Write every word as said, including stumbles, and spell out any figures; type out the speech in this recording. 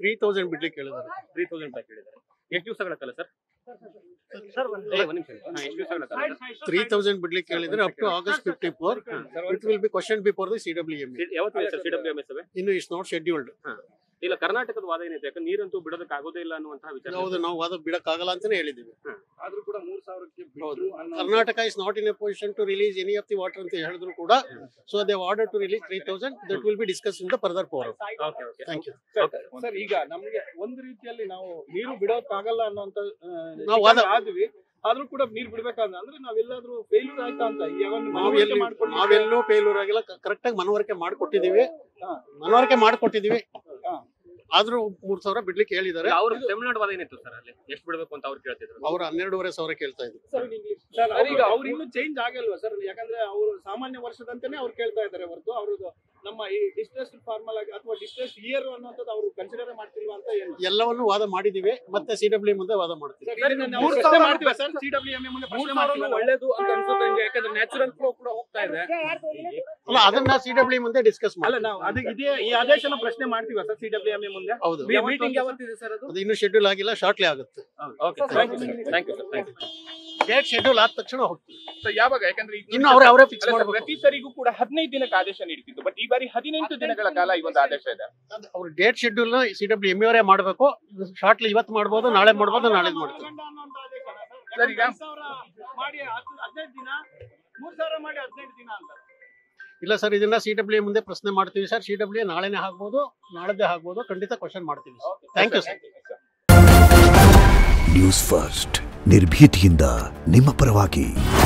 Three thousand ಬಿಡ್ಲಿಕ್ಕೆ ಹೇಳಿದ್ದಾರೆ. Three thousand ರೂಪಾಯಿ ಕೇಳಿದ್ದಾರೆ. ಎಷ್ಟು ದಿವಸಗಳ ಕಾಲ ಸರ್? ತ್ರೀ ತೌಸಂಡ್ ಬಿಡ್ಲಿಕ್ಕೆ ಹೇಳಿದ್ರೆ up to August fifty four it will be question before the C W M A. ಯಾವತ್ತು sir C W M S ಸಭೆ? ಇನ್ನು ಇಟ್ಸ್ ನಾಟ್ ಶೆಡ್ಯೂಲ್ಡ್. ಇಲ್ಲ, ಕರ್ನಾಟಕದ ವಾದ ಏನಿದೆ? ಯಾಕಂದ್ರೆ ನೀರಂತೂ ಬಿಡೋದಕ್ಕೆ ಆಗೋದೇ ಇಲ್ಲ ಅನ್ನುವಂತಹ ವಿಚಾರ. ಹೌದು, ನಾವು ವಾದ ಬಿಡಕ್ಕಾಗಲ್ಲ ಅಂತಾನೆ ಹೇಳಿದ್ದೀವಿ. ಆದ್ರೂ ಕೂಡ ಮೂರ್ ಸಾವಿರಕ್ಕೆ Karnataka is not in a position to release any of the water ಅಂತ ಹೇಳಿದ್ರು ಕೂಡ, so they order to release three thousand that will be discuss in the further forum. Thank you sir. ಈಗ ನಮ್ಗೆ ಒಂದು ರೀತಿಯಲ್ಲಿ ನಾವು ನೀರು ಬಿಡೋಕ್ಕಾಗಲ್ಲ ಅನ್ನೋಂತ ನಾವು ವಾದ ಆದ್ವಿ, ಆದ್ರೂ ಕೂಡ ನೀರು ಬಿಡ್ಬೇಕಾದ್ರೆ ಅಂದ್ರೆ ನಾವೆಲ್ಲಾದ್ರೂ ಫೇಲ್ಯೂರ್ ಆಯ್ತಾ ಅಂತ ನಾವೆಲ್ಲೂ ಫೇಲ್ಯೂರ್ ಆಗಿಲ್ಲ. ಕರೆಕ್ಟ್ ಆಗಿ ಮನವರಿಕೆ ಮಾಡ್ಕೊಟ್ಟಿದೀವಿ ಮನವರಿಕೆ ಮಾಡ್ಕೊಟ್ಟಿದೀವಿ ಆದ್ರೂ ಮೂರ್ ಸಾವಿರ ಬಿಡ್ಲಿಕ್ಕೆ ಹೇಳಿದ್ದಾರೆ. ಅವ್ರು ತಮಿಳುನಾಡು ವಾದ ಏನಿತ್ತು ಸರ್? ಅಲ್ಲಿ ಎಷ್ಟು ಬಿಡಬೇಕು ಅಂತ ಅವ್ರು ಕೇಳ್ತಿದ್ರು. ಅವ್ರು ಹನ್ನೆರಡೂವರೆ ಸಾವಿರ ಕೇಳ್ತಾ ಇದ್ರು. ಈಗ ಅವ್ರು ಇನ್ನೂ ಚೇಂಜ್ ಆಗಲ್ವಾ ಸರ್? ಯಾಕಂದ್ರೆ ಅವರು ಸಾಮಾನ್ಯ ವರ್ಷದಂತೆನೆ ಅವ್ರು ಕೇಳ್ತಾ ಇದ್ದಾರೆ ಹೊರತು ಅವ್ರದ್ದು ನಮ್ಮ ಈ ಡಿಸ್ಟ್ರೆಸ್ಡ್ ಫಾರ್ಮಲ್ ಆಗಿ ಅಥವಾ ಡಿಸ್ಟ್ರೆಸ್ಡ್ ಇಯರ್ ಅನ್ನೋಂಥದ್ದು ಅವರು ಕನ್ಸಿಡರ್ ಮಾಡ್ತಿಲ್ವಾ ಅಂತ ಏನು? ಎಲ್ಲವನ್ನು ವಾದ ಮಾಡಿದೀವಿ, ಮತ್ತೆ ಸಿ ಡಬ್ಲ್ಯೂ ಮುಂದೆ ವಾದ ಮಾಡ್ತೀವಿ. ಒಳ್ಳೇದು ಅಂತ ಅನ್ಸುತ್ತೆ, ಯಾಕಂದ್ರೆ ನ್ಯಾಚುರಲ್ ಫ್ಲೋ ಕೂಡ ಹೋಗ್ತಾ ಇದೆ. ಅಲ್ಲ, ಅದನ್ನ ಸಿ ಡಬ್ಲ್ಯೂ ಮುಂದೆ ಡಿಸ್ಕಸ್ ಮಾಡಿ. ನಾವು ಅದಕ್ಕೆ ಇದೇ ಈ ಆದೇಶನ ಪ್ರಶ್ನೆ ಮಾಡ್ತೀವಿ sir C W M A ಮುಂದೆ. ಹೌದು, ಮೀಟಿಂಗ್ ಯಾವತ್ತಿದೆ ಸರ್? ಅದು ಅದು ಇನ್ನೂ ಶೆಡ್ಯೂಲ್ ಆಗಿಲ್ಲ, ಶಾರ್ಟ್ಲಿ ಆಗುತ್ತೆ. Okay, thank you sir. Thank you sir. Thank you. Date schedule ಆದ ತಕ್ಷಣ ಹೋಗ್ತೀವಿ. ಯಾವಾಗ? ಯಾಕಂದ್ರೆ ಇನ್ನು ಅವರೇ ಅವರೇ ಫಿಕ್ಸ್ ಮಾಡಬೇಕು. ಪ್ರತಿ ಸರಿಗೂ ಕೂಡ ಹದಿನೈದು ದಿನಕ್ಕೆ ಆದೇಶ ನೀಡ್ತಿತ್ತು, ಬಟ್ ಈ ಬಾರಿ ಹದಿನೆಂಟು ದಿನಗಳ ಕಾಲ ಈ ಒಂದು ಆದೇಶ ಇದೆ. ಅವ್ರ ಡೇಟ್ ಶೆಡ್ಯೂಲ್ ನ ಸಿ ಡಬ್ಲ್ಯೂ ಎಂ ಅವರೇ ಮಾಡಬೇಕು. ಶಾರ್ಟ್ಲಿ ಇವತ್ತು ಮಾಡ್ಬೋದು, ನಾಳೆ ಮಾಡ್ಬೋದು, ನಾಳೆ ಮಾಡ್ತೀವಿ. ಸರ್, ಈಗ ಇಲ್ಲ ಸರ್, ಇದನ್ನ ಸಿ ಡಬ್ಲ್ಯೂ ಮುಂದೆ ಪ್ರಶ್ನೆ ಮಾಡ್ತೀವಿ ಸರ್. ಸಿ ಡಬ್ಲ್ಯೂ ನಾಳೆನೇ ಆಗ್ಬೋದು, ನಾಳೆದೇ ಆಗ್ಬೋದು, ಖಂಡಿತ ಕ್ವಶನ್ ಮಾಡ್ತೀವಿ. Thank you sir. News first, ನಿರ್ಭೀತಿಯಿಂದ ನಿಮ್ಮ ಪರವಾಗಿ.